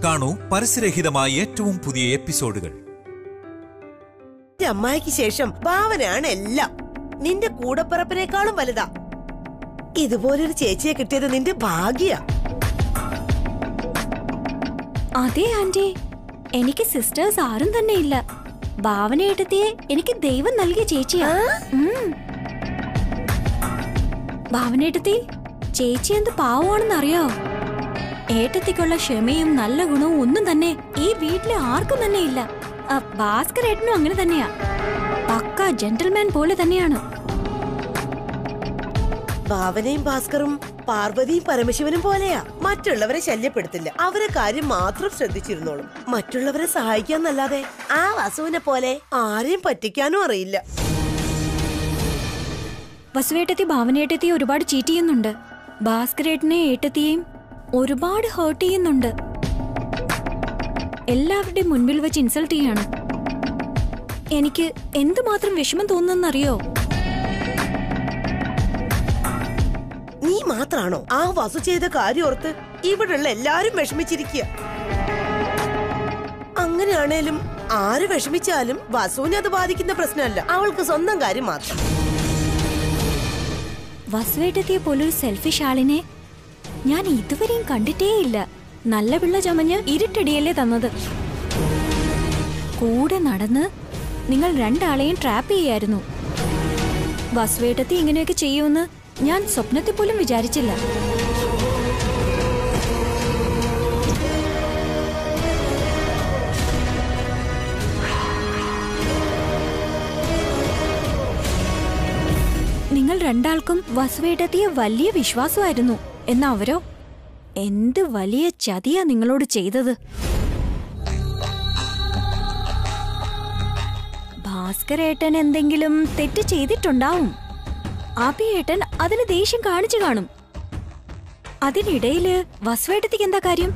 കാണൂ പരസ്യരഹിതമായ ഏറ്റവും പുതിയ എപ്പിസോഡുകൾ. അമ്മായിക്ക് ശേഷം ഭാവനയാണ് എല്ലാം. നിന്റെ കൂടപ്പിറപ്പിനേക്കാളും വലുതാ. ഇതുപോലൊരു ചേച്ചിയെ കിട്ടിയത് നിന്റെ ഭാഗ്യ. അതെ ആന്റി, എനിക്ക് സിസ്റ്റേഴ്സ് ആരും തന്നെ ഇല്ല. ഭാവനയേട്ടത്തിയെ എനിക്ക് ദൈവം നൽകിയ ചേച്ചിയാ. ഭാവനയേട്ടത്തി ചേച്ചി എന്ത് പാവമാണെന്ന് അറിയോ? ഏട്ടത്തിക്കുള്ള ക്ഷമയും നല്ല ഗുണവും ഒന്നും തന്നെ ഈ വീട്ടിലെ ആർക്കും തന്നെ ഇല്ല. ഭാസ്കർ ഏട്ടനും അങ്ങനെ തന്നെയാ. പക്ക ജെന്റിൽമാൻ പോലെ തന്നെയാണ്. ഭാവനയും ഭാസ്കറും പാർവതിയും പരമശിവനും പോലെയാ. മറ്റുള്ളവരെ ശല്യപ്പെടുത്തില്ല. അവരെ കാര്യം മാത്രം ശ്രദ്ധിച്ചിരുന്നോളും. മറ്റുള്ളവരെ സഹായിക്കാന്നല്ലാതെ ആ വസുവിനെ പോലെ ആരെയും പറ്റിക്കാനും അറിയില്ല. വസുവേട്ടത്തി ഭാവനയേട്ടത്തിയെ ഒരുപാട് ചീറ്റ് ചെയ്യുന്നുണ്ട്. ഭാസ്കരേട്ടനെ ഏട്ടത്തിയെയും ഒരുപാട് ഹേർട്ട് ചെയ്യുന്നുണ്ട്. എല്ലാവരുടെയും മുൻപിൽ വെച്ച് ഇൻസൾട്ട് ചെയ്യാണ്. എനിക്ക് എന്തുമാത്രം വിഷമം തോന്നുന്നറിയോ? നീ മാത്രാണോ ആ വസു ചെയ്ത കാര്യം ഓർത്ത് ഇവിടെയുള്ള എല്ലാരും വിഷമിച്ചിരിക്കുക? അങ്ങനെയാണേലും ആര് വിഷമിച്ചാലും വസുവിനെ അത് ബാധിക്കുന്ന പ്രശ്നമല്ല. അവൾക്ക് സ്വന്തം കാര്യം മാത്രം. വസുവേട്ടത്തിയെ പോലൊരു സെൽഫിഷ് ആളിനെ ഞാൻ ഇതുവരെയും കണ്ടിട്ടേയില്ല. നല്ല പിള്ള ചമഞ്ഞ് ഇരുട്ടടിയല്ലേ തന്നത്. കൂടെ നടന്ന് നിങ്ങൾ രണ്ടാളെയും ട്രാപ്പ് ചെയ്യായിരുന്നു. വസുവേട്ടത്തി ഇങ്ങനെയൊക്കെ ചെയ്യുമെന്ന് ഞാൻ സ്വപ്നത്തിൽ പോലും വിചാരിച്ചില്ല. നിങ്ങൾ രണ്ടാൾക്കും വസുവേട്ടത്തിയെ വലിയ വിശ്വാസമായിരുന്നു. എന്നാ അവരോ എന്ത് വലിയ ചതിയാ നിങ്ങളോട് ചെയ്തത്. ഭാസ്കരേട്ടൻ എന്തെങ്കിലും തെറ്റ് ചെയ്തിട്ടുണ്ടാവും. അഭിയേട്ടൻ അതിന് ദേഷ്യം കാണിച്ചു കാണും. അതിനിടയില് വസുവേട്ടത്തിക്ക് എന്താ കാര്യം?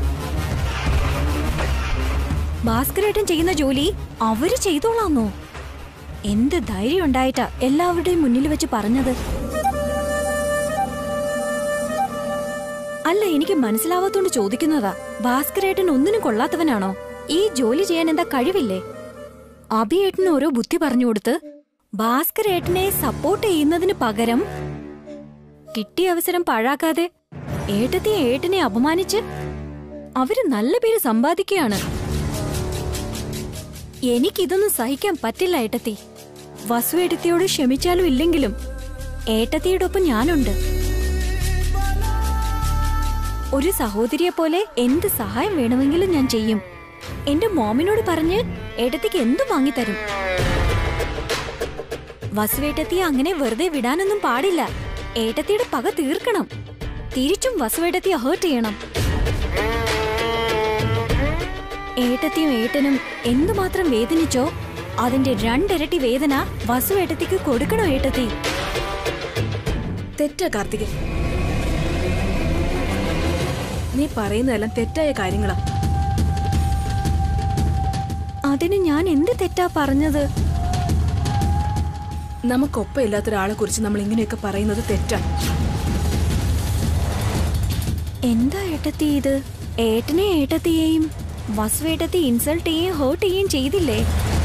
ഭാസ്കരേട്ടൻ ചെയ്യുന്ന ജോലി അവര് ചെയ്തോളാന്നോ? എന്ത് ധൈര്യം ഉണ്ടായിട്ടാ എല്ലാവരുടെയും മുന്നിൽ വെച്ച് പറഞ്ഞത്? അല്ല, എനിക്ക് മനസ്സിലാവാത്തോണ്ട് ചോദിക്കുന്നതാ. ഭാസ്കരേട്ടൻ ഒന്നിനും കൊള്ളാത്തവനാണോ? ഈ ജോലി ചെയ്യാൻ എന്താ കഴിവില്ലേ? അഭിയേട്ടന് ഓരോ ബുദ്ധി പറഞ്ഞു കൊടുത്ത് ഭാസ്കരേട്ടനെ സപ്പോർട്ട് ചെയ്യുന്നതിന് പകരം കിട്ടിയ അവസരം പാഴാക്കാതെ ഏട്ടത്തിയെ ഏട്ടനെ അപമാനിച്ച് അവര് നല്ല പേര് സമ്പാദിക്കുകയാണ്. എനിക്കിതൊന്നും സഹിക്കാൻ പറ്റില്ല ഏട്ടത്തി. വസു ഏട്ടത്തിയോട് ക്ഷമിച്ചാലും ഇല്ലെങ്കിലും ഏട്ടത്തിയുടെ ഒപ്പം ഞാനുണ്ട്. ഒരു സഹോദരിയെ പോലെ എന്ത് സഹായം വേണമെങ്കിലും ഞാൻ ചെയ്യും. എന്റെ മോമിനോട് പറഞ്ഞ് ഏട്ടത്തിക്ക് എന്തും വാങ്ങിത്തരും. വസുവേട്ടത്തിയെ അങ്ങനെ വെറുതെ വിടാനൊന്നും പാടില്ല. ഏട്ടത്തിയുടെ പക തീർക്കണം. തിരിച്ചും വസുവേട്ടത്തിയെ ഹേർട്ട് ചെയ്യണം. ഏട്ടത്തിയും ഏട്ടനും എന്തുമാത്രം വേദനിച്ചോ അതിന്റെ രണ്ടിരട്ടി വേദന വസുവേട്ടത്തിക്ക് കൊടുക്കണോ ഏട്ടത്തി? തെറ്റാ കാർത്തികൻ, നീ പറയുന്നതെല്ലാം തെറ്റായ കാര്യങ്ങളാ. അതിന് ഞാൻ എന്ത് തെറ്റാ പറഞ്ഞത്? നമുക്കൊപ്പം ഇല്ലാത്തൊരാളെ കുറിച്ച് നമ്മൾ ഇങ്ങനെയൊക്കെ പറയുന്നത് തെറ്റാ. എന്താ ഏട്ടത്തി ഇത്? ഏട്ടനെ ഏട്ടത്തിയെയും വസുവേട്ടത്തി ഇൻസൾട്ട് ചെയ്യുകയും ഹേർട്ട് ചെയ്യുകയും ചെയ്തില്ലേ?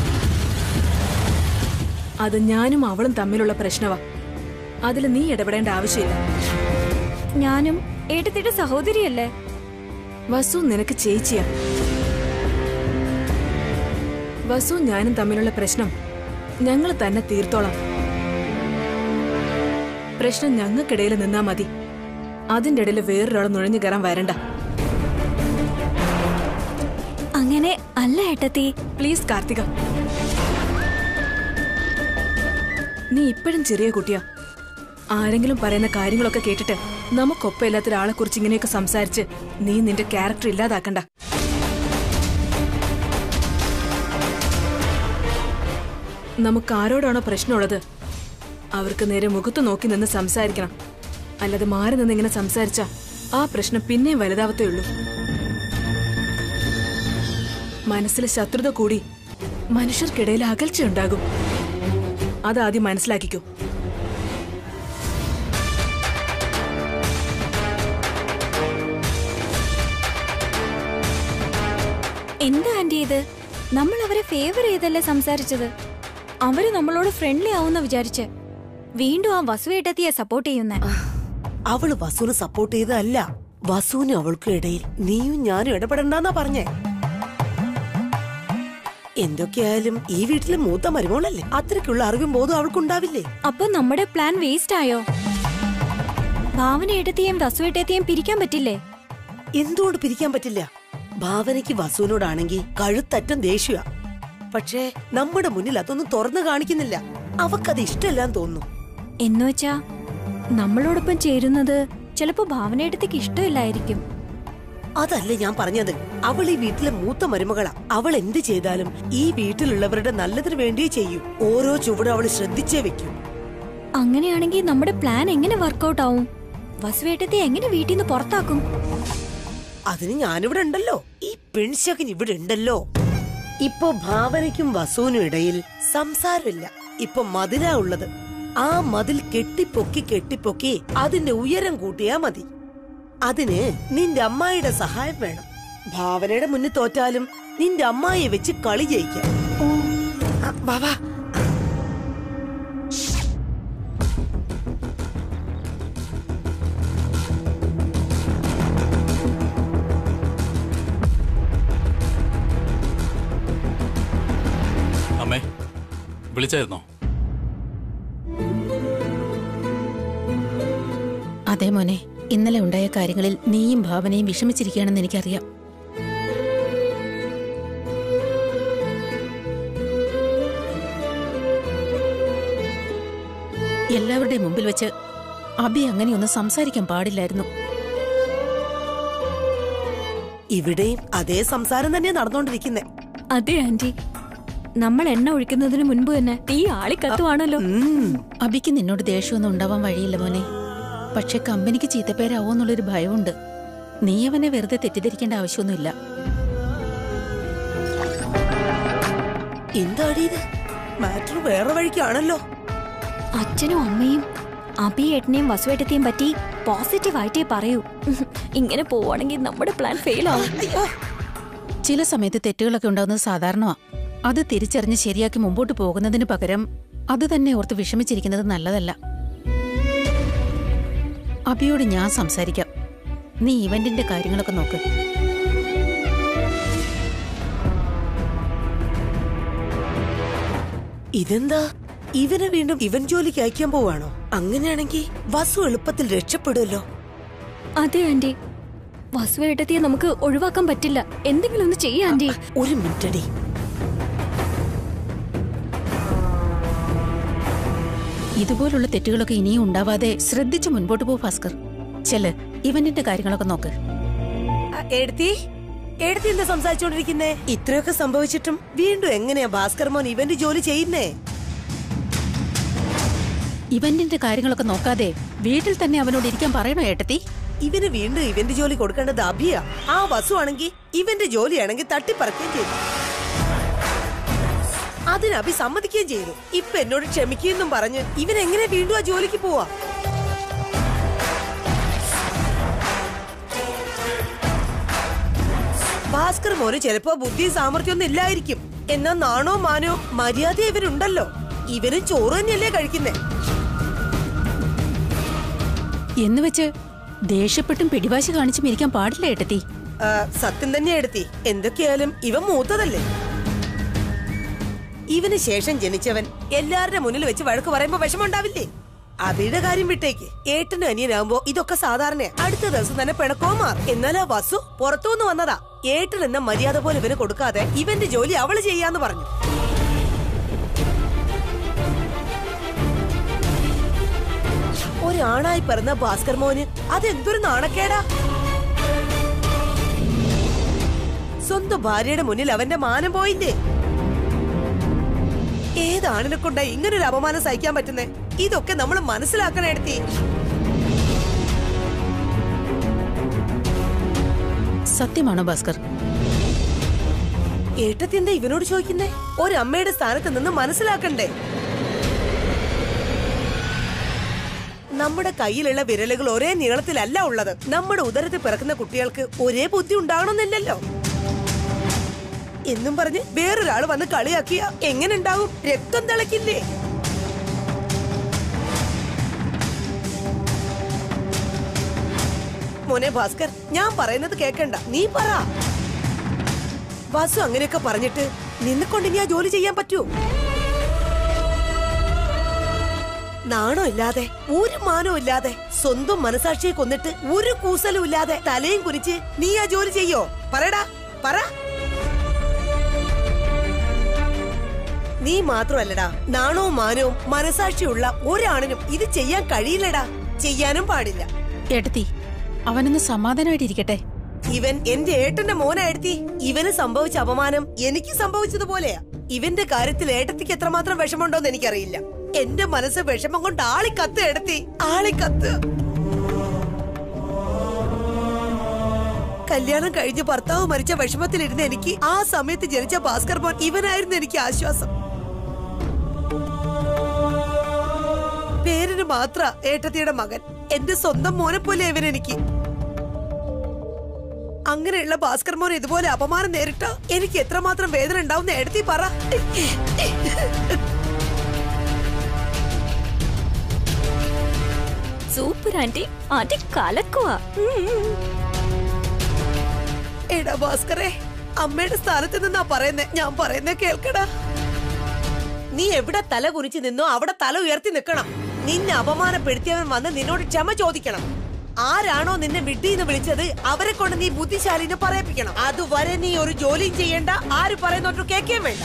അത് ഞാനും അവളും തമ്മിലുള്ള പ്രശ്നവാ. അതിൽ നീ ഇടപെടേണ്ട ആവശ്യമില്ല. ഞാനും ഏട്ടത്തിയുടെ സഹോദരിയല്ലേ? വസു നിനക്ക് ചേച്ചിയാ. വസു ഞാനും തമ്മിലുള്ള പ്രശ്നം ഞങ്ങൾ തന്നെ തീർത്തോളാം. പ്രശ്നം ഞങ്ങൾക്കിടയിൽ നിന്നാ മതി. അതിന്റെ ഇടയിൽ വേറൊരാൾ നുഴഞ്ഞു കയറാൻ വരണ്ട. അങ്ങനെ അല്ല ഏട്ടത്തി. പ്ലീസ് കാർത്തിക, നീ ഇപ്പോഴും ചെറിയ കുട്ടിയാ. ആരെങ്കിലും പറയുന്ന കാര്യങ്ങളൊക്കെ കേട്ടിട്ട് നമുക്കൊപ്പം ഇല്ലാത്ത ഒരാളെ കുറിച്ച് ഇങ്ങനെയൊക്കെ സംസാരിച്ച് നീ നിന്റെ ക്യാരക്ടർ ഇല്ലാതാക്കണ്ട. നമുക്ക് ആരോടാണോ പ്രശ്നമുള്ളത് അവർക്ക് നേരെ മുഖത്ത് നോക്കി നിന്ന് സംസാരിക്കണം. അല്ലാതെ മാറി നിന്ന് ഇങ്ങനെ സംസാരിച്ചാ ആ പ്രശ്നം പിന്നെയും വലുതാവത്തേ ഉള്ളൂ. മനസ്സിൽ ശത്രുത കൂടി മനുഷ്യർക്കിടയിൽ അകൽച്ചയുണ്ടാകും. അതാദ്യം മനസ്സിലാക്കിക്കോ. എന്താ ആന്റി ഇത്? നമ്മൾ അവരെ ഫേവർ ചെയ്തല്ലേ സംസാരിച്ചത്. അവര് നമ്മളോട് ഫ്രണ്ട്ലി ആവുന്ന വിചാരിച്ച് വീണ്ടും ആ വസുവേട്ടത്തിയെ സപ്പോർട്ട് ചെയ്യുന്നേ. അവള് വസുവിനെ സപ്പോർട്ട് ചെയ്തതല്ല, വസുവിനും അവൾക്കും ഇടയിൽ നീയും ഞാനും ഇടപെടണ്ടെന്നാ പറഞ്ഞേ. എന്തൊക്കെയായാലും ഈ വീട്ടിലെ മൂത്ത മരുമോളല്ലേ, അത്രയ്ക്കുള്ള അറിവും ബോധം അവൾക്കുണ്ടാവില്ലേ? അപ്പൊ നമ്മുടെ പ്ലാൻ വേസ്റ്റ് ആയോ? ഭാവനയേട്ടത്തെയും വസുവേട്ടത്തെയും പിരിക്കാൻ പറ്റില്ലേ? എന്തുകൊണ്ട് പിരിക്കാൻ പറ്റില്ല? ഭാവനയ്ക്ക് വസുവിനോടാണെങ്കിൽ കഴുത്തറ്റം ദേഷ്യ. പക്ഷേ നമ്മുടെ മുന്നിൽ അതൊന്നും തുറന്നു കാണിക്കുന്നില്ല. അവക്കത് ഇഷ്ടമല്ലാന്ന് തോന്നുന്നു. എന്നുവെച്ചാ നമ്മളോടൊപ്പം ചേരുന്നത് ചിലപ്പോ ഭാവനയേട്ടത്തേക്ക് ഇഷ്ടമില്ലായിരിക്കും. അതല്ലേ ഞാൻ പറഞ്ഞത്. അവൾ ഈ വീട്ടിലെ മൂത്ത മരുമകളാ. അവൾ എന്ത് ചെയ്താലും ഈ വീട്ടിലുള്ളവരുടെ നല്ലതിന് വേണ്ടിയേ ചെയ്യൂ. ഓരോ ചുവടും അവൾ ശ്രദ്ധിച്ചേ വെക്കൂ. അങ്ങനെയാണെങ്കിൽ നമ്മുടെ പ്ലാൻ എങ്ങനെ വർക്കൗട്ട് ആവും? വസുവേട്ടത്തെ എങ്ങനെ വീട്ടിൽ നിന്ന് പുറത്താക്കും? അതിന് ഞാനിവിടെ ഉണ്ടല്ലോ. ഈ പെൺശകൻ ഇവിടെ ഉണ്ടല്ലോ. ഇപ്പൊ ഭാവനയ്ക്കും വസുവിനും ഇടയിൽ സംസാരമില്ല. ഇപ്പൊ മതിലാ ഉള്ളത്. ആ മതിൽ കെട്ടിപ്പൊക്കി അതിന്റെ ഉയരം കൂട്ടിയാ മതി. അതിന് നിന്റെ അമ്മായിയുടെ സഹായം വേണം. ഭാവനയുടെ മുന്നിൽ തോറ്റാലും നിന്റെ അമ്മായിയെ വെച്ച് കളി ജയിക്കാം. വാ അമ്മേ, വിളിച്ചായിരുന്നോ? അതെ മോനെ, ഇന്നലെ ഉണ്ടായ കാര്യങ്ങളിൽ നീയും ഭാവനയും വിഷമിച്ചിരിക്കുകയാണെന്ന് എനിക്കറിയാം. എല്ലാവരുടെയും മുമ്പിൽ വെച്ച് അബി അങ്ങനെയൊന്നും സംസാരിക്കാൻ പാടില്ലായിരുന്നു. ഇവിടെയും അതേ സംസാരം തന്നെ നടന്നുകൊണ്ടിരിക്കുന്നേ. അതെ ആന്റി, നമ്മൾ എണ്ണ ഒഴിക്കുന്നതിന് മുൻപ് തന്നെ തീ ആളിക്കത്തുവാണല്ലോ. അബിക്ക് നിന്നോട് ദേഷ്യമൊന്നും ഉണ്ടാവാൻ വഴിയില്ല മോനെ. പക്ഷെ കമ്പനിക്ക് ചീത്തപ്പേരാവോ എന്നുള്ളൊരു ഭയമുണ്ട്. നീ അവനെ വെറുതെ തെറ്റിദ്ധരിക്കേണ്ട ആവശ്യമൊന്നുമില്ല. എന്താടി ഇത്? മാറ്റർ വേറെ വഴിക്കാണല്ലോ. അച്ഛനും അമ്മയും അഭിയേട്ടനെയും വസുവേട്ടത്തെയും പറ്റി പോസിറ്റീവായിട്ടേ പറയൂ. ഇങ്ങനെ പോവാണെങ്കിൽ നമ്മുടെ പ്ലാൻ ഫെയിൽ ആവും. ചില സമയത്ത് തെറ്റുകളൊക്കെ ഉണ്ടാവുന്നത് സാധാരണമാ. അത് തിരിച്ചറിഞ്ഞ് ശരിയാക്കി മുമ്പോട്ട് പോകുന്നതിന് പകരം അത് തന്നെ ഓർത്ത് വിഷമിച്ചിരിക്കുന്നത് നല്ലതല്ല. അബിയോട് ഞാൻ സംസാരിക്കാം. നീ ഇവന്റിന്റെ കാര്യങ്ങളൊക്കെ നോക്ക്. ഇതെന്താ? ഇവനെ വീണ്ടും ഇവൻ ജോലിക്ക് അയക്കാൻ പോവാണോ? അങ്ങനെയാണെങ്കിൽ വസു എളുപ്പത്തിൽ രക്ഷപ്പെടുമല്ലോ. അതെ ആന്റി, വസുവേട്ടത്തിയെ നമുക്ക് ഒഴിവാക്കാൻ പറ്റില്ല. എന്തെങ്കിലും ഒന്ന് ചെയ്യാ ആന്റി. ഒരു മിനിറ്റടി. ഇതുപോലുള്ള തെറ്റുകളൊക്കെ ഇനിയും ഉണ്ടാവാതെ ശ്രദ്ധിച്ചു മുൻപോട്ട് പോ ഭാസ്കർ. ചെല്, ഇവന്റിന്റെ കാര്യങ്ങളൊക്കെ നോക്ക്. എടുത്തി എന്താ സംസാരിച്ചോണ്ടിരിക്കുന്നേ? ഇത്രയൊക്കെ സംഭവിച്ചിട്ടും വീണ്ടും എങ്ങനെയാ ഭാസ്കർ മോൻ ഇവന്റ് ജോലി ചെയ്യുന്നേ? ഇവന്റിന്റെ കാര്യങ്ങളൊക്കെ നോക്കാതെ വീട്ടിൽ തന്നെ അവനോട് ഇരിക്കാൻ പറയണോ ഏട്ടത്തി? ഇവന് വീണ്ടും ഇവന്റ് ജോലി കൊടുക്കേണ്ടത് അഭിയാ. ആ വസു ആണെങ്കിൽ ഇവന്റെ ജോലിയാണെങ്കിൽ തട്ടിപ്പറക്കുകയും ചെയ്തു. അതിന് അഭി സമ്മതിക്കുകയും ചെയ്തു. ഇപ്പൊ എന്നോട് ക്ഷമിക്കുമെന്നും പറഞ്ഞ് ഇവൻ എങ്ങനെ വീണ്ടും ആ ജോലിക്ക് പോവാ? ഭാസ്കർ മോന് ചിലപ്പോ ബുദ്ധിയും സാമർഥ്യമൊന്നും ഇല്ലായിരിക്കും. എന്നാ നാണോ മാനോ മര്യാദ ഇവരുണ്ടല്ലോ. ഇവരും ചോറ് തന്നെയല്ലേ കഴിക്കുന്നേ. എന്നുവെച്ച് ദേഷ്യപ്പെട്ടും പിടിവാശി കാണിച്ചും ഇരിക്കാൻ പാടില്ല ഏട്ടത്തി. സത്യം തന്നെ എടുത്തി. എന്തൊക്കെയായാലും ഇവൻ മൂത്തതല്ലേ. ഇവന് ശേഷം ജനിച്ചവൻ എല്ലാവരുടെ മുന്നിൽ വെച്ച് വഴക്ക് പറയുമ്പോ വിഷമുണ്ടാവില്ലേ? അബിയുടെ കാര്യം വിട്ടേക്ക്. ഏട്ടനും അനിയനാകുമ്പോ ഇതൊക്കെ സാധാരണയാ. അടുത്ത ദിവസം തന്നെ പിണക്കോ മാറും. എന്നാൽ ആ വസു പുറത്തുനിന്ന് വന്നതാ. ഏട്ടൻ എന്ന മര്യാദ പോലെ ഇവന് കൊടുക്കാതെ ഇവന്റെ ജോലി അവള് ചെയ്യാന്ന് പറഞ്ഞു. ഒരാണായി പിറന്ന ഭാസ്കർ മോന് അതെന്തൊരു നാണക്കേടാ. സ്വന്തം ഭാര്യയുടെ മുന്നിൽ അവന്റെ മാനം പോയില്ലേ? ഏതാണിനെ കൊണ്ടാ ഇങ്ങനൊരു അപമാനം സഹിക്കാൻ പറ്റുന്നേ? ഇതൊക്കെ നമ്മൾ മനസ്സിലാക്കണം എടുത്തി. സത്യമാണോ ഭാസ്കർ? ഏട്ടത്തി എന്താ ഇവനോട് ചോദിക്കുന്നേ? ഒരമ്മയുടെ സ്ഥാനത്ത് നിന്ന് മനസ്സിലാക്കണ്ടേ? നമ്മുടെ കയ്യിലുള്ള വിരലുകൾ ഒരേ നീളത്തിലല്ല ഉള്ളത്. നമ്മുടെ ഉദരത്തിൽ പിറക്കുന്ന കുട്ടികൾക്ക് ഒരേ ബുദ്ധി ഉണ്ടാകണമെന്നില്ലല്ലോ. എന്നും പറഞ്ഞ് വേറൊരാള് വന്ന് കളിയാക്കിയ എങ്ങനെ ഉണ്ടാവും? രക്തം തിളക്കില്ലേ? മോനെ ഭാസ്കർ, ഞാൻ പറയുന്നത് കേക്കണ്ട, നീ പറ. വാസു അങ്ങനെയൊക്കെ പറഞ്ഞിട്ട് നിന്നെക്കൊണ്ട് ഇനി ആ ജോലി ചെയ്യാൻ പറ്റൂ? നാണോ ഇല്ലാതെ, ഒരു മാനോ ഇല്ലാതെ, സ്വന്തം മനസാക്ഷിയെ കൊന്നിട്ട് ഒരു കൂസലും ഇല്ലാതെ തലയും കുരിച്ച് നീ ആ ജോലി ചെയ്യോ? പറയടാ, പറ. നീ മാത്രമല്ലടാ, നാണവും മാനവും മനസാക്ഷിയുള്ള ഒരാണിനും ഇത് ചെയ്യാൻ കഴിയില്ലടാ, ചെയ്യാനും പാടില്ല. ഏട്ടത്തി, അവനൊന്ന് സമാധാനമായിട്ടിരിക്കട്ടെ. ഇവൻ എന്റെ ഏട്ടന്റെ മോനായെടുത്തി. ഇവന് സംഭവിച്ച അപമാനം എനിക്ക് സംഭവിച്ചതുപോലെയാ. ഇവന്റെ കാര്യത്തിൽ ഏട്ടത്തിക്ക് എത്രമാത്രം വിഷമമുണ്ടോന്ന് എനിക്കറിയില്ല. എന്റെ മനസ്സ് വിഷമം കൊണ്ട് ആളിക്കത്ത് എടുത്തി, ആളിക്കത്ത്. കല്യാണം കഴിഞ്ഞ് ഭർത്താവ് മരിച്ച വിഷമത്തിലിരുന്ന് എനിക്ക് ആ സമയത്ത് ജനിച്ച ഭാസ്കർ മോൻ ഇവനായിരുന്നു എനിക്ക് ആശ്വാസം. പേരിന് മാത്ര ഏട്ടത്തിയുടെ മകൻ, എന്റെ സ്വന്തം മോനെ പോലെ ഇവൻ എനിക്ക്. അങ്ങനെയുള്ള ഭാസ്കർ മോൻ ഇതുപോലെ അപമാനം നേരിട്ട എനിക്ക് എത്രമാത്രം വേദന ഉണ്ടാവും ഏട്ടത്തി പറ. സൂപ്പർ ആന്റി, ആന്റി കലക്കുവാ. എടാ ഭാസ്കറെ, അമ്മയുടെ സ്ഥാനത്ത് നിന്നാ പറയുന്നേ, ഞാൻ പറയുന്നേ കേൾക്കടാ. നീ എവിടെ തല കുനിച്ച് നിന്നോ അവിടെ തല ഉയർത്തി നിൽക്കണം. നിന്നെ അപമാനപ്പെടുത്തിയവൻ വന്ന് നിന്നോട് ക്ഷമ ചോദിക്കണം. ആരാണോ നിന്നെ വിട്ടീന്ന് വിളിച്ചത് അവരെ കൊണ്ട് നീ ബുദ്ധിശാലിനെ പറയിപ്പിക്കണം. അതുവരെ നീ ഒരു ജോലിയും ചെയ്യണ്ട, ആര് പറയുന്നോട്ട് കേൾക്കുകയും വേണ്ട.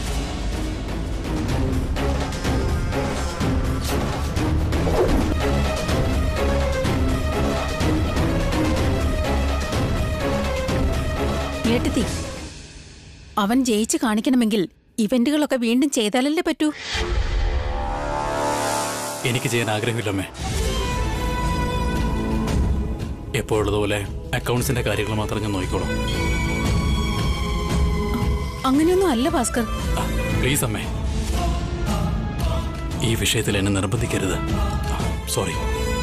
ഏട്ടത്തി, അവൻ ജയിച്ച് കാണിക്കണമെങ്കിൽ ഇവന്റുകളൊക്കെ വീണ്ടും ചെയ്താലല്ലേ പറ്റൂ. എനിക്ക് ചെയ്യാൻ ആഗ്രഹമില്ലമ്മേ. എപ്പോഴുള്ളതുപോലെ അക്കൗണ്ട്സിന്റെ കാര്യങ്ങൾ മാത്രം ഞാൻ നോക്കിക്കോളാം. അങ്ങനെയൊന്നും അല്ല ഭാസ്കർ. പ്ലീസ് അമ്മേ, ഈ വിഷയത്തിൽ എന്നെ നിർബന്ധിക്കരുത്. സോറി.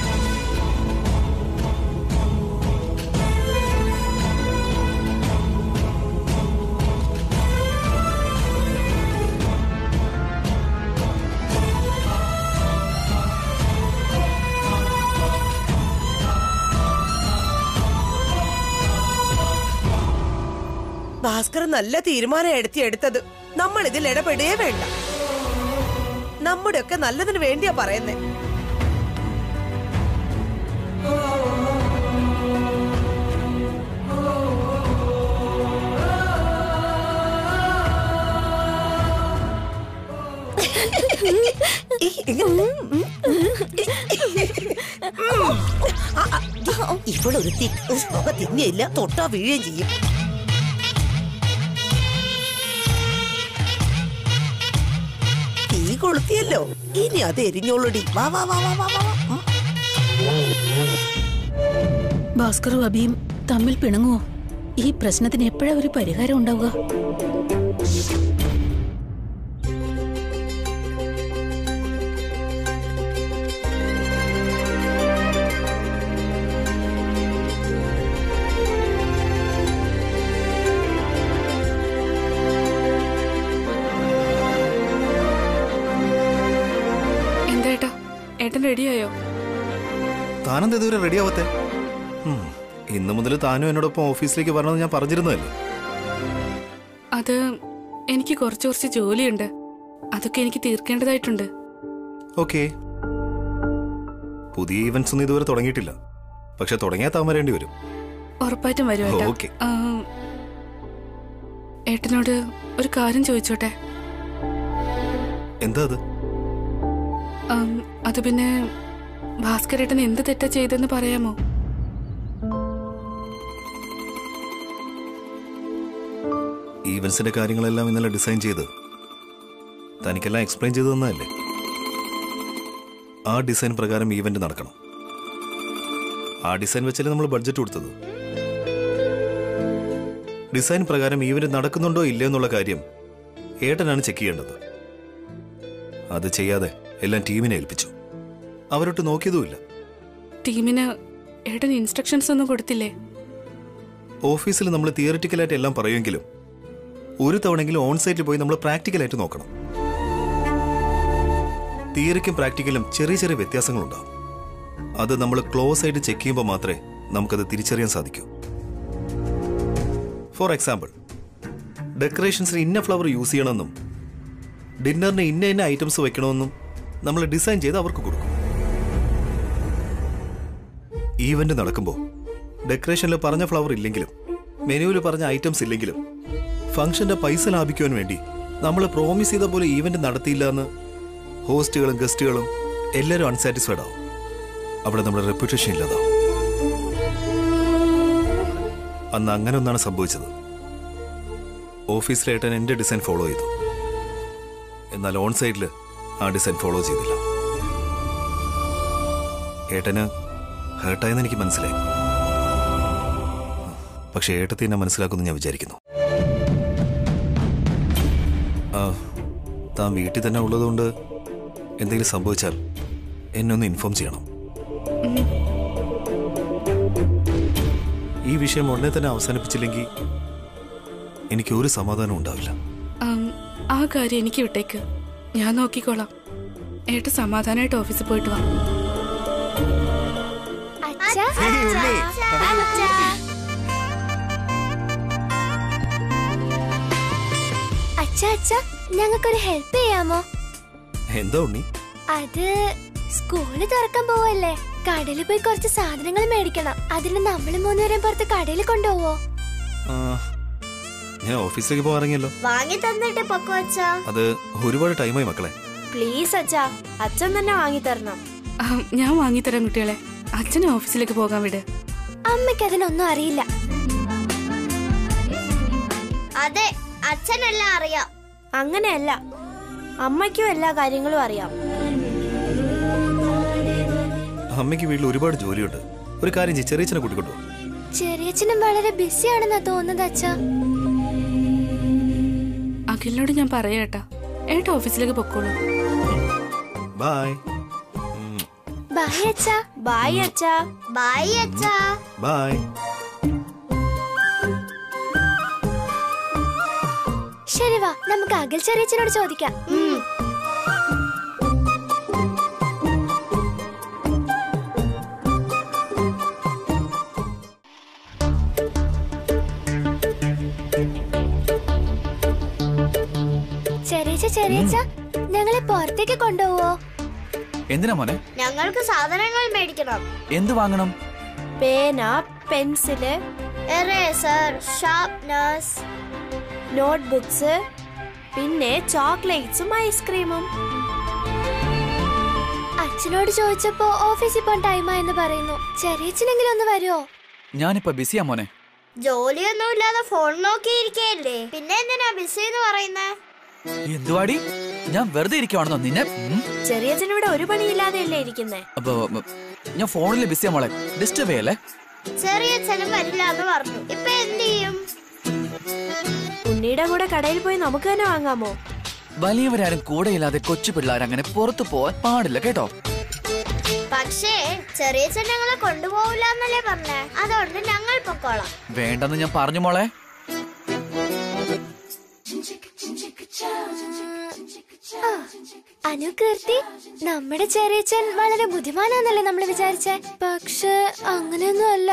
ഭാസ്കർ നല്ല തീരുമാനം എടുത്തത്. നമ്മൾ ഇതിൽ ഇടപെടേ വേണ്ട. നമ്മുടെ ഒക്കെ നല്ലതിന് വേണ്ടിയാ പറയുന്നേ. ഇവളൊരു തിന്നിയില്ല, തൊട്ടാ വീഴുകയും ചെയ്യും. കൊളുത്തിയല്ലോ, ഇനി അത് എരിഞ്ഞോളൂടി. വാ വാ വാ വാ വാ. ഭാസ്കറും അബിയും തമ്മിൽ പിണങ്ങുവോ? ഈ പ്രശ്നത്തിന് എപ്പോഴാ ഒരു പരിഹാരം ഉണ്ടാവുക? ഏട്ടൻ റെഡിയായോ? താനെന്താ ഇതുവരെ റെഡി ആവത്തെ? ഇന്നു മുതൽ താനും എന്നോടൊപ്പം ഓഫീസിലേക്ക് വരണമെന്ന് ഞാൻ പറഞ്ഞിരുന്നതല്ലേ. അത് എനിക്ക് കുറച്ച് ജോലിയുണ്ട്, അതൊക്കെ എനിക്ക് തീർക്കേണ്ടതായിട്ടുണ്ട്. ഓക്കെ. പുതിയ ഈവന്റ്സ് ഒന്നും ഇതുവരെ തുടങ്ങിയിട്ടില്ല, പക്ഷെ തുടങ്ങിയാൽ താൻ വരേണ്ടി വരും. ഉറപ്പായിട്ടും വരും. ഓക്കെ. ഏട്ടനോട് ഒരു കാര്യം ചോദിച്ചോട്ടെ? എന്താ അത്? അത് പിന്നെ ഭാസ്കരേട്ടൻ എന്ത് തെറ്റാ ചെയ്തെന്ന് പറയാമോ? ഈവന്റ്സിന്റെ കാര്യങ്ങളെല്ലാം ഇന്നലെ ഡിസൈൻ ചെയ്ത് തനിക്കെല്ലാം എക്സ്പ്ലെയിൻ ചെയ്തു തന്നതല്ലേ. ആ ഡിസൈൻ പ്രകാരം ഈവന്റ് നടക്കണം. ആ ഡിസൈൻ വെച്ചല്ലേ നമ്മൾ ബഡ്ജറ്റ് കൊടുത്തത്. ഡിസൈൻ പ്രകാരം ഈവന്റ് നടക്കുന്നുണ്ടോ ഇല്ലയോ എന്നുള്ള കാര്യം ഏട്ടനാണ് ചെക്ക് ചെയ്യേണ്ടത്. അത് ചെയ്യാതെ എല്ലാം ടീമിനെ ഏൽപ്പിച്ചു. അവരൊട്ട് നോക്കിയതുമില്ല. ടീമിന് ഏട്ടൻ ഇൻസ്ട്രക്ഷൻസ് ഒന്നും കൊടുത്തില്ലേ? ഓഫീസിൽ നമ്മൾ തിയറിറ്റിക്കലായിട്ട് എല്ലാം പറയുമെങ്കിലും ഒരു തവണെങ്കിലും ഓൺ സൈറ്റിൽ പോയി നമ്മൾ പ്രാക്ടിക്കലായിട്ട് നോക്കണം. തിയറിക്കും പ്രാക്ടിക്കലും ചെറിയ ചെറിയ വ്യത്യാസങ്ങളുണ്ടാവും. അത് നമ്മൾ ക്ലോസ് ആയിട്ട് ചെക്ക് ചെയ്യുമ്പോൾ മാത്രമേ നമുക്കത് തിരിച്ചറിയാൻ സാധിക്കൂ. ഫോർ എക്സാമ്പിൾ, ഡെക്കറേഷൻസിന് ഇന്ന ഫ്ലവർ യൂസ് ചെയ്യണമെന്നും ഡിന്നറിന് ഇന്ന ഐറ്റംസ് വെക്കണമെന്നും നമ്മൾ ഡിസൈൻ ചെയ്ത് അവർക്ക് കൊടുക്കും. ഈവന്റ് നടക്കുമ്പോൾ ഡെക്കറേഷനിൽ പറഞ്ഞ ഫ്ലവർ ഇല്ലെങ്കിലും മെനുവിൽ പറഞ്ഞ ഐറ്റംസ് ഇല്ലെങ്കിലും ഫംഗ്ഷന്റെ പൈസ ലാഭിക്കുവാൻ വേണ്ടി നമ്മൾ പ്രോമിസ് ചെയ്ത പോലെ ഈവന്റ് നടത്തിയില്ല എന്ന് ഹോസ്റ്റുകളും ഗസ്റ്റുകളും എല്ലാവരും അൺസാറ്റിസ്ഫൈഡ് ആവും. അവിടെ നമ്മുടെ റെപ്യൂട്ടേഷൻ ഇല്ലാതാവും. അന്ന് അങ്ങനെ ഒന്നാണ് സംഭവിച്ചത്. ഓഫീസിലേട്ടൻ എൻ്റെ ഡിസൈൻ ഫോളോ ചെയ്തു. എന്നാൽ ഓൺ സൈഡിൽ ആ ഡിസൈൻ ഫോളോ ചെയ്തില്ല. ഏട്ടന് ഹേർട്ടായെന്ന് എനിക്ക് മനസ്സിലായി. പക്ഷെ ഏട്ടത്തെ എന്നെ മനസ്സിലാക്കുമെന്ന് ഞാൻ വിചാരിക്കുന്നു. താൻ വീട്ടിൽ തന്നെ ഉള്ളതുകൊണ്ട് എന്തെങ്കിലും സംഭവിച്ചാൽ എന്നെ ഒന്ന് ഇൻഫോം ചെയ്യണം. ഈ വിഷയം ഉടനെ തന്നെ അവസാനിപ്പിച്ചില്ലെങ്കിൽ എനിക്ക് ഒരു സമാധാനം ഉണ്ടാവില്ല. ആ കാര്യം എനിക്ക് വിട്ടേക്ക്, ഞാൻ നോക്കിക്കോളാം. ഏട്ട സമാധാനമായിട്ട് ഓഫീസിൽ പോയിട്ട് വാ. ഞങ്ങൾക്കൊരു ഹെൽപ്പ് ചെയ്യാമോ? എന്താ ഉണ്ണി? അത് സ്കൂള് തുറക്കാൻ പോവല്ലേ, കടയിൽ പോയി കുറച്ച് സാധനങ്ങൾ മേടിക്കണം. അതിന് നമ്മള് 3 പേരും പുറത്ത് കടയിൽ കൊണ്ടുപോവോ? ഞാൻ ഓഫീസിലേക്ക് പോകാറങ്ങിയല്ലോ. വാങ്ങി തന്നിട്ട് പൊക്കോ അച്ഛാ. അത് ഒരുപാട് ടൈമായി മക്കളെ. പ്ലീസ് അച്ഛാ, അച്ഛൻ തന്നെ വാങ്ങി തരണം. ഞാൻ വാങ്ങിത്തരാം കുട്ടികളെ. അച്ഛനെ ഓഫീസിലേക്ക് പോകാൻ വിട്. അമ്മയ്ക്ക് അതിനൊന്നും അറിയില്ല. അതെ, അച്ഛനെല്ലാം അറിയാം. അങ്ങനെയല്ല, അമ്മയ്ക്കും എല്ലാ കാര്യങ്ങളും അറിയാം. അമ്മയ്ക്ക് വീട്ടിൽ ഒരുപാട് ജോലിയുണ്ട്. ഒരു കാര്യം ചെയ്യ്, ചെറിയച്ഛനെ കൂട്ടിക്കൊണ്ടു. ചെറിയച്ഛനും വളരെ ബിസിയാണെന്നാ തോന്നുന്നത് അച്ഛാ. അഖിലിനോട് ഞാൻ പറയാട്ടാ, ഏട്ടാ ഓഫീസിലേക്ക് പൊക്കോളൂ. ബൈ. ബൈ അച്ഛാ. ബൈ അച്ഛാ. ബൈ അച്ഛാ. ബൈ. ശരി, വാ നമുക്ക് അഖിൽ ചെറിയച്ഛനോട് ചോദിക്കാം. ചെറിയച്ഛ, ഞങ്ങളെ പുറത്തേക്ക് കൊണ്ടുപോവോ? എന്തിനാ മോനെ? ഞങ്ങൾക്ക് സാധനങ്ങൾ മേടിക്കണം. എന്ത് വാങ്ങണം? പേന, പെൻസില്, എറേസർ, ഷാർപ്നേഴ്സ്, നോട്ട്ബുക്സ്, പിന്നെ ചോക്ലേറ്റ്സും ഐസ്ക്രീമും. അച്ഛനോട് ചോദിച്ചപ്പോ ഓഫീസിൽ പോകാൻ ടൈമായെന്ന് പറയുന്നു. ചെറിയച്ഛനെങ്കിലും ഒന്ന് വരുമോ? ഞാനിപ്പോ ബിസിയാ മോനെ. ജോലിയൊന്നും ഇല്ലാതെ ഫോൺ നോക്കിയിരിക്കല്ലേ, പിന്നെ എന്തിനാ ബിസി എന്ന് പറയുന്നേ? എന്തുവാടി, ഞാൻ വെറുതെ ഇരിക്കുവാണെന്നോ നിന്നെ? ചെറിയച്ഛനിവിടെ ഒരു പണിയില്ലാതെയല്ലേ ഇരിക്കുന്നേ? അപ്പൊ ഞാൻ ഫോണിൽ ബിസിയാ മോളെ, ഡിസ്റ്റർബ് ചെയ്യല്ലേ. ചെറിയച്ഛനും വരില്ല എന്ന് പറഞ്ഞു. ഇപ്പൊ എന്ത് ചെയ്യും? ഉണ്ണിയുടെ കൂടെ കടയിൽ പോയി നമുക്ക് തന്നെ വാങ്ങാമോ? വലിയവരാരും കൂടെയില്ലാതെ കൊച്ചു പിള്ളേർ അങ്ങനെ പുറത്തു പോവാൻ പാടില്ല കേട്ടോ. പക്ഷേ ചെറിയച്ഛൻ ഞങ്ങളെ കൊണ്ടുപോകില്ല എന്നല്ലേ പറഞ്ഞേ, അതുകൊണ്ട് ഞങ്ങൾ പൊക്കോളാം. വേണ്ടെന്ന് ഞാൻ പറഞ്ഞു മോളെ. അനുകീർത്തി, നമ്മുടെ ചെറിയച്ഛൻ വളരെ ബുദ്ധിമാനാന്നല്ലേ നമ്മൾ വിചാരിച്ചേ, പക്ഷെ അങ്ങനെയൊന്നും അല്ല.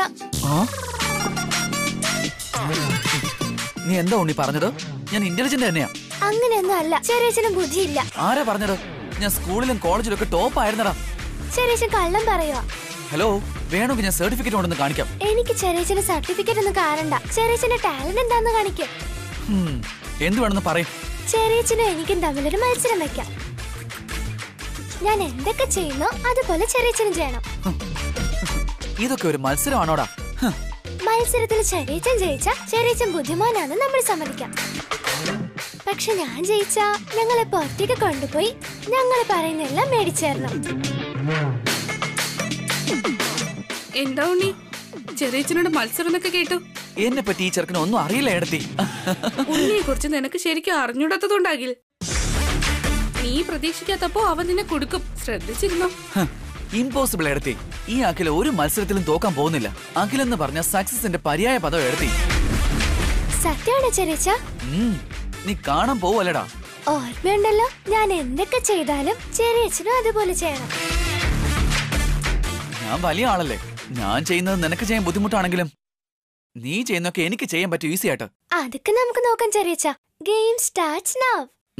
നീ എന്താ ഉണ്ണി പറഞ്ഞത്? ഞാൻ ഇന്റലിജന്റ് തന്നെയാ. അങ്ങനെയൊന്നും അല്ല, ചെറിയച്ഛന് ബുദ്ധിയില്ല. ആരാ പറഞ്ഞത്? ഞാൻ സ്കൂളിലും കോളേജിലും ഒക്കെ ടോപ്പ് ആയിരുന്നടാ. ചെറിയച്ഛൻ കള്ളം പറയുക. ഹലോ, വേണമെങ്കിൽ ഞാൻ സർട്ടിഫിക്കറ്റ് കൊണ്ടൊന്ന് കാണിക്കാം. എനിക്ക് ചെറിയച്ഛന് സർട്ടിഫിക്കറ്റ് ഒന്നും കാണണ്ട. ചെറിയച്ഛന്റെ ടാലന്റ് എന്താന്ന് കാണിക്കും. എന്ത് വേണമെന്ന് പറയും. ചെറിയച്ഛനും എനിക്കും തമ്മിലൊരു മത്സരം വെക്കാം. ഞാൻ എന്തൊക്കെ ചെയ്യുന്നോ അതുപോലെ ചെറിയച്ഛനും ചെയ്യണം. ഇതൊക്കെ ഒരു മത്സരമാണോടാ? മത്സരത്തിൽ ചെറിയച്ഛൻ ജയിച്ച ചെറിയച്ഛൻ ബുദ്ധിമാനാണെന്ന് നമ്മൾ സമ്മതിക്കാം. പക്ഷെ ഞാൻ ജയിച്ച ഞങ്ങളെ പുറത്തേക്ക് കൊണ്ടുപോയി ഞങ്ങൾ പറയുന്നെല്ലാം മേടിച്ചേരണം. എന്താ ഉണ്ണി, ചെറിയച്ഛനോട് മത്സരം എന്നൊക്കെ കേട്ടു. എന്നെ പറ്റി ഈ ചെറുക്കിന് ഒന്നും അറിയില്ല ഏടത്തി. ഉണ്ണിയെ കുറിച്ച് നിനക്ക് ശരിക്കും അറിഞ്ഞൂടാത്തതുണ്ടാകിൽ. നീ പ്രതീക്ഷിക്കാത്തപ്പോ അവൻ നിന്നെ കൊടുക്കും, ശ്രദ്ധിച്ചിരുന്നോ? ഇമ്പോസിബിൾ ഏടത്തി. ഈ അഖിൽ ഒരു മത്സരത്തിലും തോക്കാൻ പോകുന്നില്ല. അഖിലെന്ന് പറഞ്ഞ സക്സസിന്റെ പര്യായ പദം ഏടത്തി. സത്യമാണോ ചെറിയച്ഛ? നീ കാണാൻ പോവല്ലടാ. ഓർമ്മയുണ്ടല്ലോ, ഞാൻ എന്തൊക്കെ ചെയ്താലും ചെറിയച്ഛനും അതുപോലെ ചെയ്യണം. ഞാൻ വലിയ ആളല്ലേ, ഞാൻ ചെയ്യുന്നത് നിനക്ക് ചെയ്യാൻ ബുദ്ധിമുട്ടാണെങ്കിലും നീ ചെയ്യുന്നൊക്കെ എനിക്ക് ചെയ്യാൻ പറ്റും ഈസി ആയിട്ട്. അതൊക്കെ നമുക്ക് നോക്കാം ചെറിയച്ഛ. Game starts now.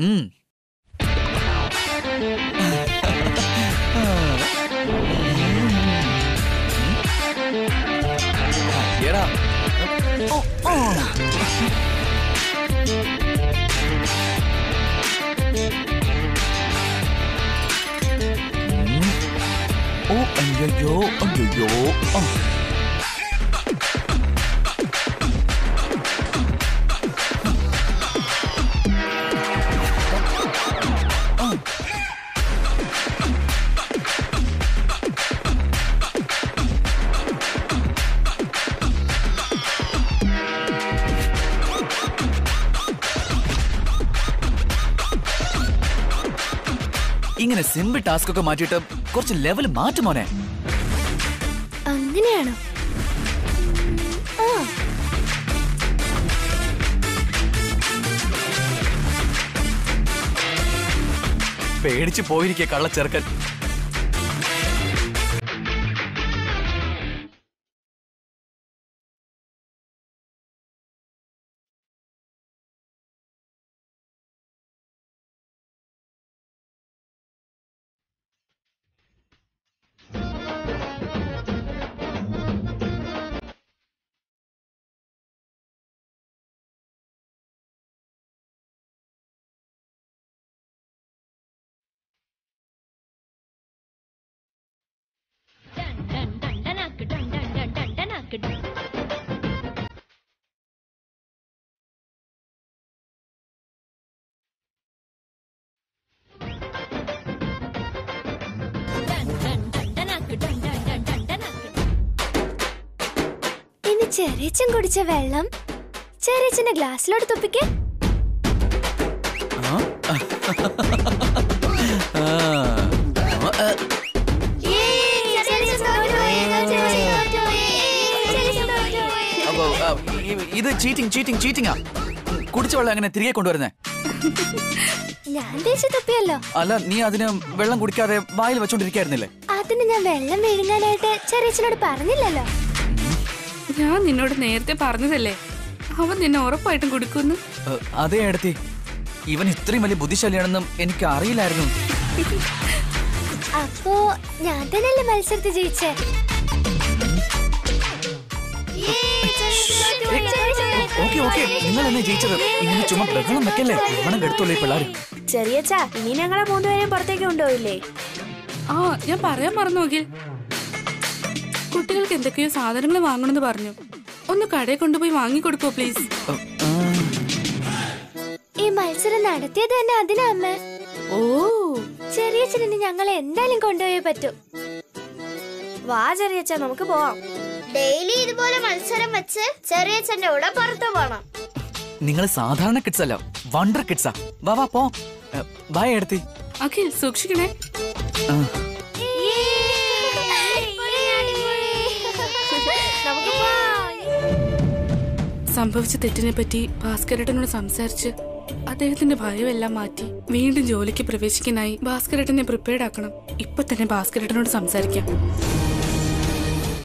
ഇങ്ങനെ സിമ്പിൾ ടാസ്ക് ഒക്കെ മാറ്റിയിട്ട് കുറച്ച് ലെവൽ മാറ്റുമോനെ. അങ്ങനെയാണോ? പേടിച്ചു പോയിരിക്കെ കള്ളച്ചെറുക്കൻ. ഇനി ചെറിയച്ഛൻ കുടിച്ച വെള്ളം ചെറിയച്ഛന്റെ ഗ്ലാസ്സിലോട്ട് തുപ്പിക്കേ. ഇത് ചീറ്റിംഗാ. കുടിച്ച വെള്ളം എങ്ങനെ തിരികെ കൊണ്ടുവരുന്നേ? ഞാൻ തേച്ച് തുപ്പിയല്ലോ. അല്ല, നീ അതിന് വെള്ളം കുടിക്കാതെ വായിൽ വെച്ചോണ്ടിരിക്കായിരുന്നില്ലേ? അതിന് ഞാൻ വെള്ളം വിഴുങ്ങാനായിട്ട് ചെറിയച്ഛനോട് പറഞ്ഞില്ലല്ലോ. ഞാൻ നിന്നോട് നേരത്തെ പറഞ്ഞതല്ലേ, അവൻ നിന്നെ ഉറപ്പായിട്ടും കുടിക്കുന്നു. അതേ അടുത്തി, ഇവൻ ഇത്രയും വലിയ ബുദ്ധിശാലിയാണെന്നും എനിക്ക് അറിയില്ലായിരുന്നു. അപ്പോ ഞാൻ തന്നെയല്ലേ മത്സരത്തിൽ ജയിച്ചേ? ഓക്കെ, നിങ്ങൾ എന്നെ ജയിച്ചത്. ഇങ്ങനെ ചുമ്മാ ബഹളം വെക്കല്ലേ, മണം കെടുത്തോളൂ പിള്ളേര്. ചെറിയച്ഛാ, ഇനി ഞങ്ങളെ 3 പേരെയും പുറത്തേക്ക് കൊണ്ടുപോയില്ലേ? ഞാൻ പറയാൻ മറന്നു നോക്കി. കുട്ടികൾക്ക് എന്തൊക്കെയോ സാധനങ്ങൾ വാങ്ങണമെന്ന് പറഞ്ഞു. ഒന്ന് കടയിൽ കൊണ്ടുപോയി വാങ്ങിക്കൊടുക്കോ പ്ലീസ്. ഈ മത്സരം നടത്തിയത് തന്നെ അതിനാ അമ്മ. ഓ, ചെറിയച്ഛനെ ഞങ്ങളെ എന്തായാലും കൊണ്ടുപോയേ പറ്റൂ. വാ ചെറിയച്ഛ, നമുക്ക് പോവാം. ഡെയിലി ഇതുപോലെ മത്സരം വെച്ച് ചെറിയച്ഛന്റെ കൂടെ പുറത്തു പോണം. നിങ്ങൾ സാധാരണ കിഡ്സ് അല്ല, വണ്ടർ കിഡ്സാ. വാ പോ. ബൈ എടുത്തി. അഖിൽ സൂക്ഷിക്കണേ. സംഭവിച്ച തെറ്റിനെ പറ്റി ഭാസ്കരേട്ടനോട് സംസാരിച്ച് അദ്ദേഹത്തിന്റെ ഭയമെല്ലാം മാറ്റി വീണ്ടും ജോലിക്ക് പ്രവേശിക്കാനായി ഭാസ്കരേട്ടനെ പ്രിപ്പയർഡ് ആക്കണം. ഇപ്പൊ തന്നെ ഭാസ്കരേട്ടനോട് സംസാരിക്കാം.